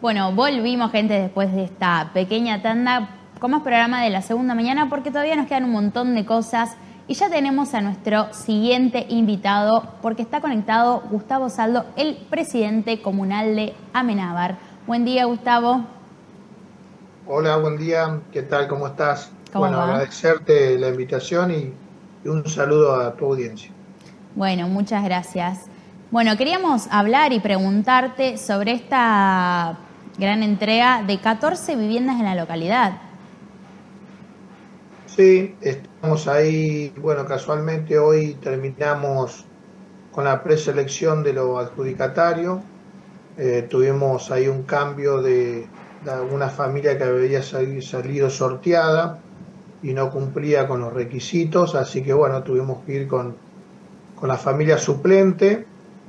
Bueno, volvimos, gente, después de esta pequeña tanda con más programa de la segunda mañana porque todavía nos quedan un montón de cosas y ya tenemos a nuestro siguiente invitado porque está conectado Gustavo Saldo, el presidente comunal de Amenábar. Buen día, Gustavo. Hola, buen día. ¿Qué tal? ¿Cómo estás? ¿Cómo Bueno, va? agradecerte la invitación y un saludo a tu audiencia. Bueno, muchas gracias. Bueno, queríamos hablar y preguntarte sobre esta gran entrega de 14 viviendas en la localidad. Sí, estamos ahí. Bueno, casualmente hoy terminamos con la preselección de los adjudicatarios. Tuvimos ahí un cambio de una familia que había salido sorteada y no cumplía con los requisitos, así que bueno, tuvimos que ir con la familia suplente.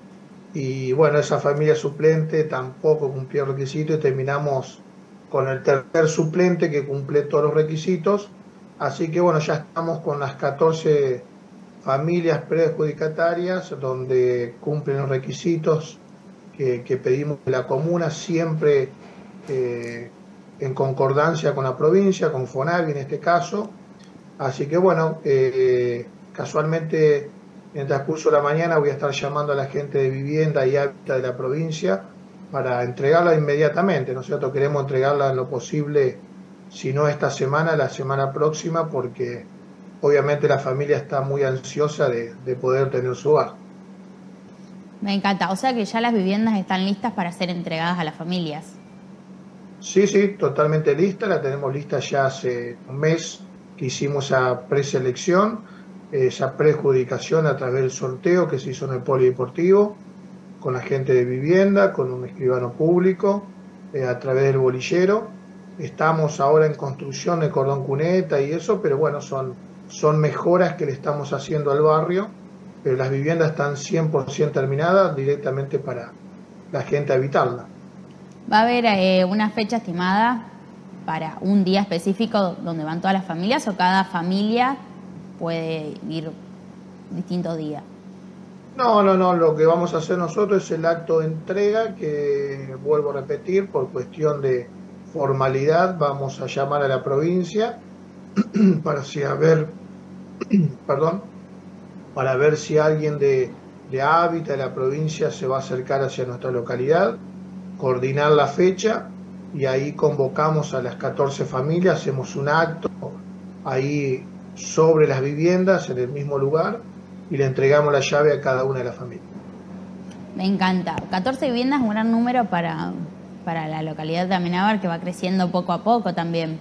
Y bueno, esa familia suplente tampoco cumplió el requisito y terminamos con el tercer suplente que cumple todos los requisitos. Así que bueno, ya estamos con las 14 familias preadjudicatarias donde cumplen los requisitos que pedimos de la comuna, siempre en concordancia con la provincia, con FONAVI en este caso. Así que bueno, casualmente en el transcurso de la mañana voy a estar llamando a la gente de vivienda y hábitat de la provincia para entregarla inmediatamente, ¿no es cierto? Queremos entregarla en lo posible, si no esta semana, la semana próxima, porque obviamente la familia está muy ansiosa de poder tener su hogar. Me encanta. O sea que ya las viviendas están listas para ser entregadas a las familias. Sí, sí, totalmente lista, la tenemos lista ya hace un mes que hicimos esa preselección, esa prejudicación a través del sorteo que se hizo en el polideportivo, con la gente de vivienda, con un escribano público, a través del bolillero. Estamos ahora en construcción de cordón cuneta y eso, pero bueno, son mejoras que le estamos haciendo al barrio, pero las viviendas están 100% terminadas directamente para la gente habitarla. ¿Va a haber una fecha estimada para un día específico donde van todas las familias o cada familia puede ir distintos días? No, no, no, lo que vamos a hacer nosotros es el acto de entrega, que vuelvo a repetir, por cuestión de formalidad, vamos a llamar a la provincia para si a ver, perdón, para ver si alguien de Hábitat de la provincia se va a acercar hacia nuestra localidad, coordinar la fecha y ahí convocamos a las 14 familias, hacemos un acto ahí sobre las viviendas en el mismo lugar y le entregamos la llave a cada una de las familias. Me encanta. 14 viviendas es un gran número para la localidad de Amenábar que va creciendo poco a poco también.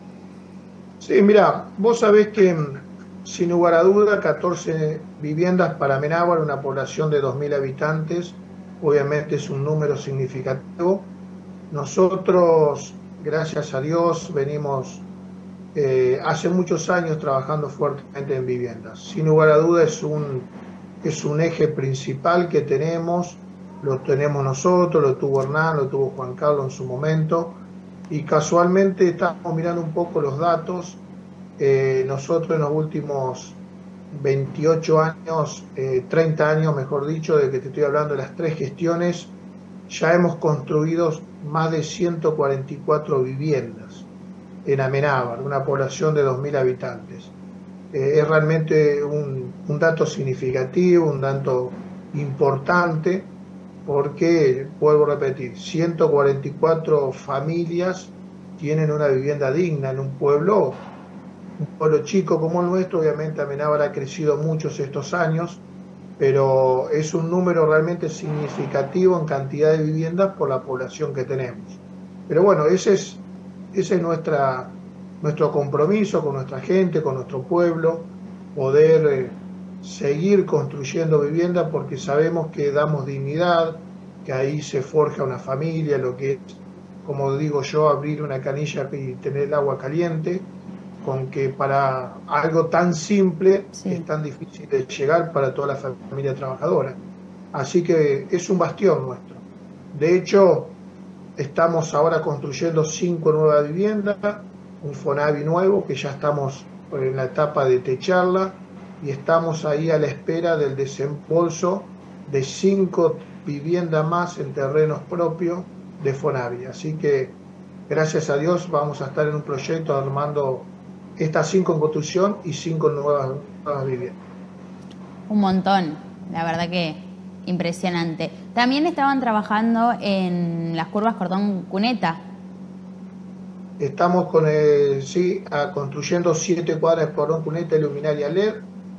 Sí, mira, vos sabés que sin lugar a duda 14 viviendas para Amenábar, una población de 2.000 habitantes, obviamente es un número significativo. Nosotros, gracias a Dios, venimos hace muchos años trabajando fuertemente en viviendas. Sin lugar a duda es un eje principal que tenemos, lo tenemos nosotros, lo tuvo Hernán, lo tuvo Juan Carlos en su momento, y casualmente estamos mirando un poco los datos. Nosotros en los últimos 28 años, 30 años, mejor dicho, de que te estoy hablando de las tres gestiones, ya hemos construido más de 144 viviendas en Amenábar, una población de 2.000 habitantes. Es realmente un dato significativo, un dato importante, porque, vuelvo a repetir, 144 familias tienen una vivienda digna en un pueblo chico como el nuestro. Obviamente Amenábar ha crecido mucho estos años, pero es un número realmente significativo en cantidad de viviendas por la población que tenemos. Pero bueno, ese es nuestro compromiso con nuestra gente, con nuestro pueblo, poder seguir construyendo vivienda porque sabemos que damos dignidad, que ahí se forja una familia, lo que es, como digo yo, abrir una canilla y tener el agua caliente, con que para algo tan simple es Sí. tan difícil de llegar para toda la familia trabajadora. Así que es un bastión nuestro. De hecho, estamos ahora construyendo 5 nuevas viviendas, un Fonavi nuevo que ya estamos en la etapa de techarla y estamos ahí a la espera del desembolso de 5 viviendas más en terrenos propios de Fonavi. Así que, gracias a Dios, vamos a estar en un proyecto armando estas 5 en construcción y 5 nuevas viviendas. Un montón, la verdad que impresionante. También estaban trabajando en las curvas Cordón Cuneta. Estamos construyendo 7 cuadras de cordón cuneta y luminaria LED.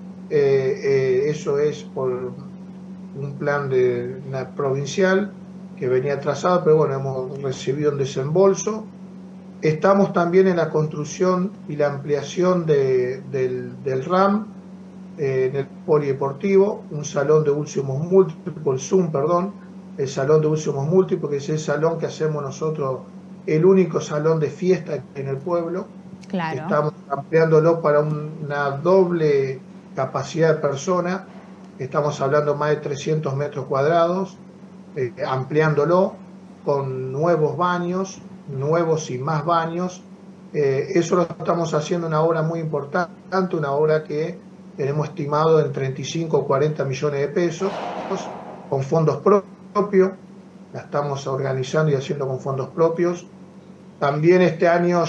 Eso es por un plan provincial que venía trazado, pero bueno, hemos recibido un desembolso. Estamos también en la construcción y la ampliación del RAM en el polideportivo, un salón de últimos múltiples, el salón de últimos múltiples, que es el salón que hacemos nosotros, el único salón de fiesta en el pueblo. Claro. Estamos ampliándolo para una doble capacidad de personas. Estamos hablando más de 300 metros cuadrados, ampliándolo con nuevos baños, nuevos y más baños. Eso lo estamos haciendo, una obra muy importante, una obra que tenemos estimado en 35 o 40 millones de pesos, con fondos propios. La estamos organizando y haciendo con fondos propios. También este año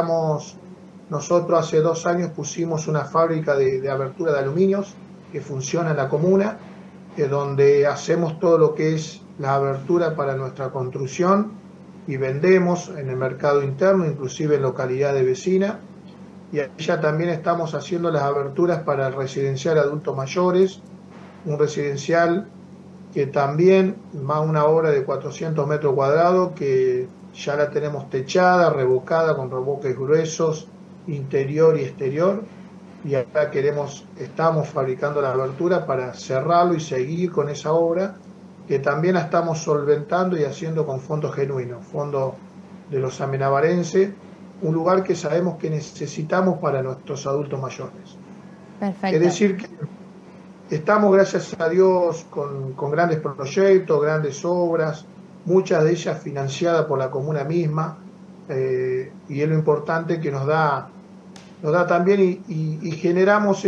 nosotros hace 2 años pusimos una fábrica de abertura de aluminios que funciona en la comuna, donde hacemos todo lo que es la abertura para nuestra construcción y vendemos en el mercado interno, inclusive en localidades vecinas. Y allá también estamos haciendo las aberturas para el residencial adultos mayores, un residencial que también va una obra de 400 metros cuadrados, que ya la tenemos techada, revocada, con revoques gruesos, interior y exterior, y ahora estamos fabricando la abertura para cerrarlo y seguir con esa obra, que también la estamos solventando y haciendo con fondos genuinos, fondos de los amenabarenses, un lugar que sabemos que necesitamos para nuestros adultos mayores. Perfecto. Es decir, que estamos, gracias a Dios, con grandes proyectos, grandes obras, muchas de ellas financiadas por la comuna misma, y es lo importante que nos da también, y generamos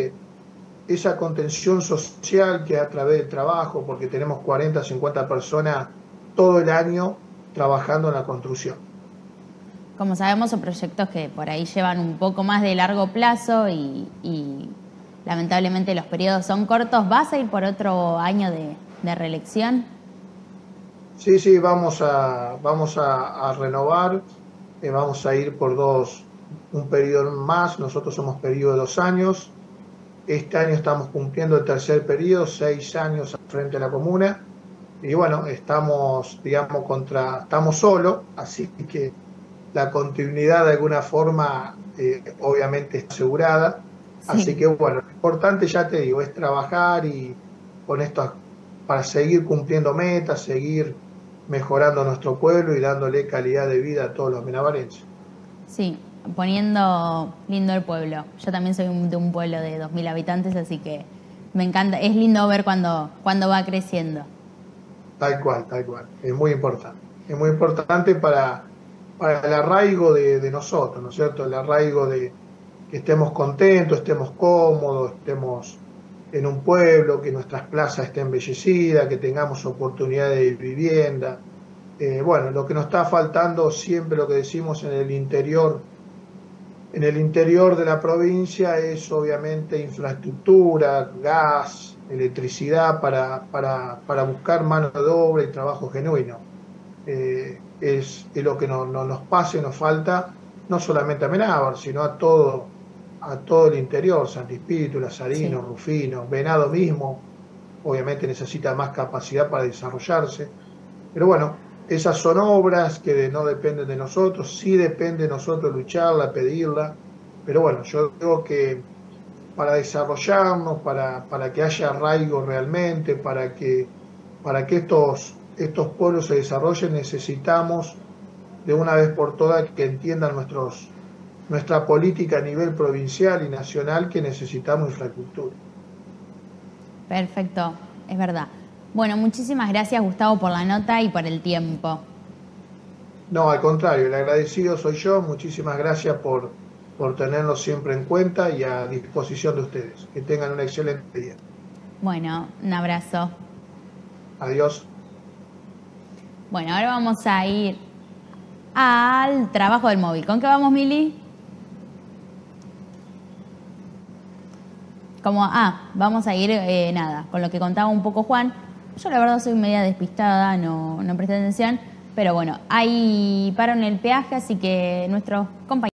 esa contención social que a través del trabajo, porque tenemos 40, 50 personas todo el año trabajando en la construcción. Como sabemos, son proyectos que por ahí llevan un poco más de largo plazo y lamentablemente los periodos son cortos. ¿Vas a ir por otro año de reelección? Sí, vamos a renovar, vamos a ir por un periodo más. Nosotros somos periodo de 2 años. Este año estamos cumpliendo el tercer periodo, 6 años frente a la comuna. Y bueno, estamos solos, así que la continuidad de alguna forma obviamente está asegurada. Sí. Así que bueno, lo importante, ya te digo, es trabajar y con esto para seguir cumpliendo metas, seguir mejorando nuestro pueblo y dándole calidad de vida a todos los amenabarenses. Sí, poniendo lindo el pueblo. Yo también soy de un pueblo de 2.000 habitantes, así que me encanta, es lindo ver cuando va creciendo. Tal cual. Es muy importante para el arraigo de nosotros, ¿no es cierto? El arraigo de que estemos contentos, estemos cómodos, estemos en un pueblo, que nuestras plazas estén embellecidas, que tengamos oportunidades de vivienda. Bueno, lo que nos está faltando siempre, lo que decimos en el interior de la provincia, es obviamente infraestructura, gas, electricidad para buscar mano de obra y trabajo genuino. Es lo que nos pasa y nos falta, no solamente a Amenábar, sino a todo el interior, Santi Espíritu, Lazarino, sí. Rufino, Venado mismo, obviamente necesita más capacidad para desarrollarse. Pero bueno, esas son obras que no dependen de nosotros, sí depende de nosotros lucharla, pedirla, pero bueno, yo digo que para desarrollarnos, para que haya arraigo realmente, para que estos pueblos se desarrollen, necesitamos de una vez por todas que entiendan nuestra política a nivel provincial y nacional, que necesitamos infraestructura. Perfecto, es verdad. Bueno, muchísimas gracias, Gustavo, por la nota y por el tiempo. No, al contrario, el agradecido soy yo. Muchísimas gracias por tenernos siempre en cuenta y a disposición de ustedes. Que tengan un excelente día. Bueno, un abrazo. Adiós. Bueno, ahora vamos a ir al trabajo del móvil. ¿Con qué vamos, Mili? Vamos a ir, nada, con lo que contaba un poco Juan. Yo la verdad soy media despistada, no presté atención, pero bueno, hay paro en el peaje, así que nuestros compañeros